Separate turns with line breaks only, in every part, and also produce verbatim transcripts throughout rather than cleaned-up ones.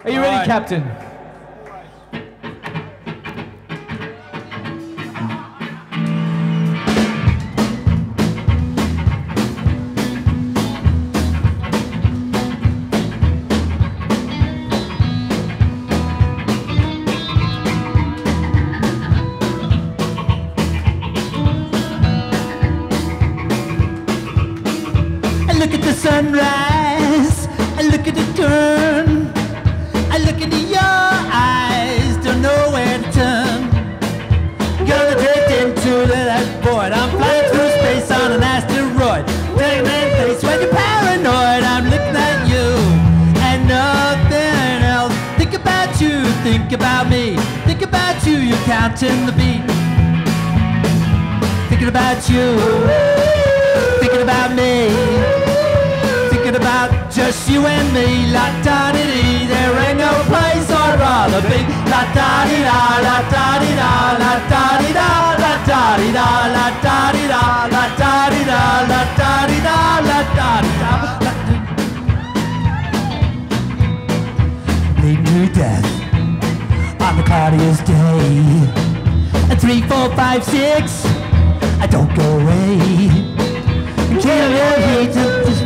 Are you ready, Captain?
I look at the sunrise, I look at the turn, I look into your eyes, don't know where to turn. Gonna drift into that void, I'm flying through space on an asteroid. Taking that face when you're paranoid, I'm looking at you and nothing else. Think about you, think about me, think about you, you're counting the beat. Thinking about you, thinking about me, thinking about just you and me. La da di dee, there ain't no place I'd rather be. La da di da, la da di da, la da di da, la da di da, la da di da, la da di da, la da di da, la da di da. Bleeding to death on the cloudiest day. A three, four, five, six. I don't go away. Kill your heat to just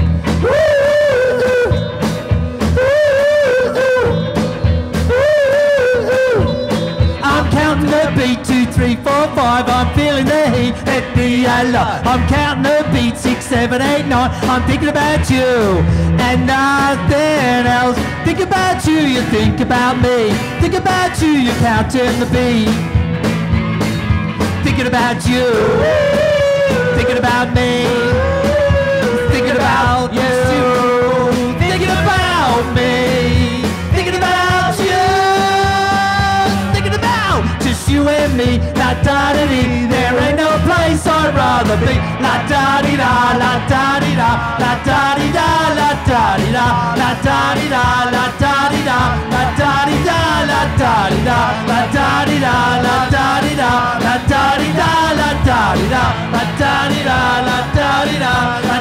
I'm counting the beat, two, three, four, five. I'm feeling the heat, hit me a lot. I'm counting the beat, six, seven, eight, nine. I'm thinking about you and nothing else. Think about you, you think about me. Think about you, you're counting the beat. Thinking about you, thinking about me, thinking about you, thinking about me, thinking about you, thinking about just you and me. La da di dee, there ain't no place I'd rather be. La da di da, la da di da, la da di da, la da di da, la da di da, la da di da, la da di da, la da di da, la da di da, la da di da, la da di da, la da di da, la da di da, la da di da.